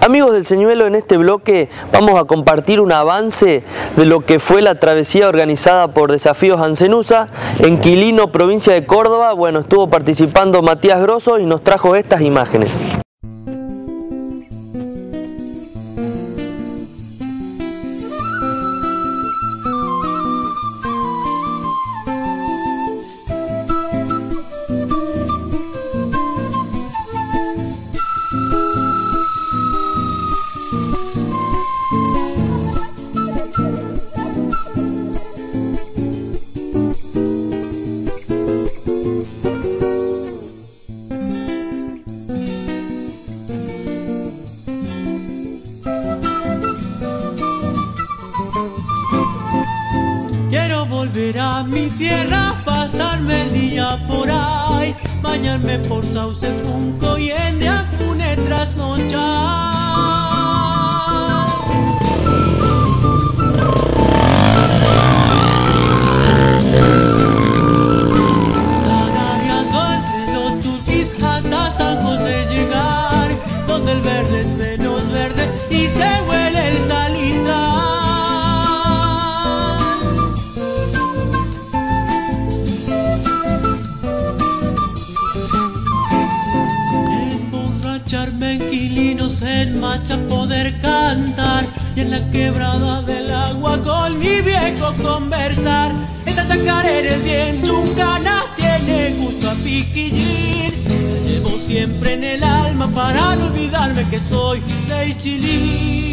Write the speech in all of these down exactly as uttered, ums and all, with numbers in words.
Amigos del Señuelo, en este bloque vamos a compartir un avance de lo que fue la travesía organizada por Desafíos Ancenusa en Quilino, provincia de Córdoba. Bueno, estuvo participando Matías Grosso y nos trajo estas imágenes. Quiero volver a mi sierra, pasarme el día por ahí, bañarme por Sauce, Punco y en Diafune trasnochar. Tarareando entre los churquis hasta San José llegar, donde el verde es menos verde y se huele el salitre. En Macha poder cantar y en la quebrada del agua con mi viejo conversar. Esta chacarera es bien chuncana, tiene gusto a piquillín. La llevo siempre en el alma para no olvidarme que soy de Ichilín.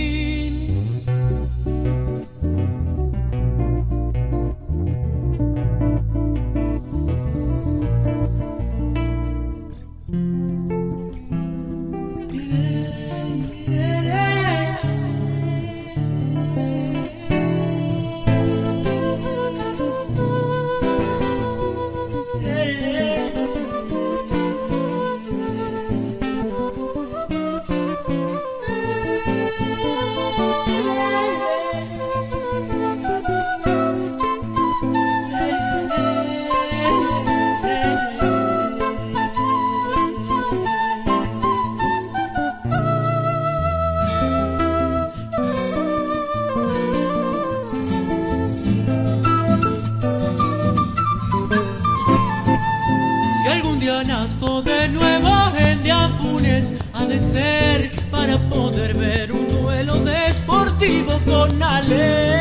Nazco de nuevo en Diafunes, ha de ser para poder ver un duelo deportivo con Ale.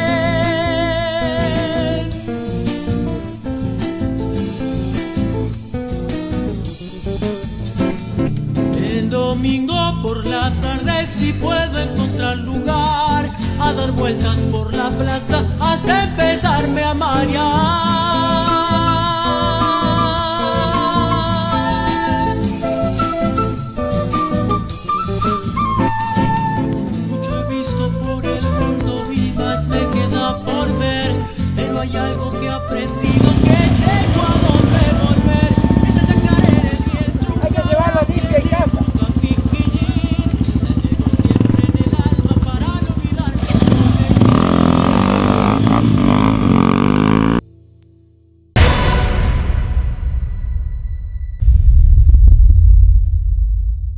El domingo por la tarde si puedo encontrar lugar a dar vueltas por la plaza hasta empezarme a marear. Hay algo que he aprendido